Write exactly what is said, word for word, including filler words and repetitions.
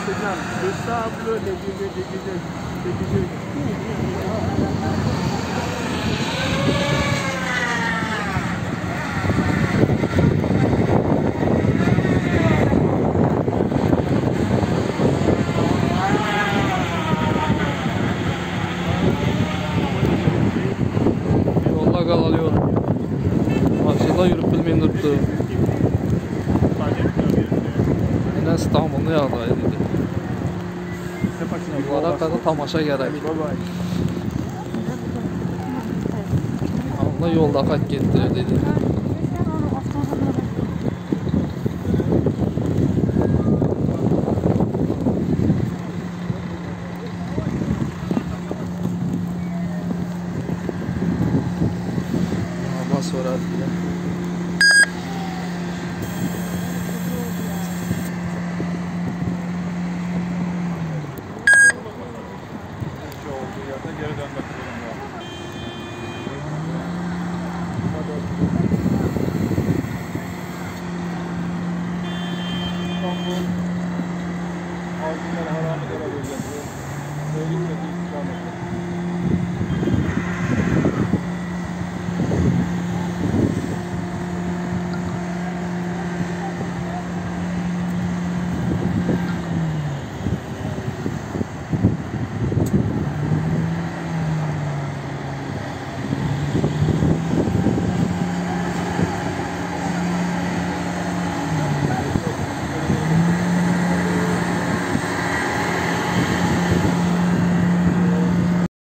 Le sable, les dégâts, les dégâts, les dégâts. Yolda kalalıyor. Maşallah yürüp bilmeyin durdu. Yine İstanbul'da yağdaydı. Yollara kadar tamaşa gerek. Allah yolda kaç getiriyor dedi. Ama sonra diye. Geri dönmek zorunda.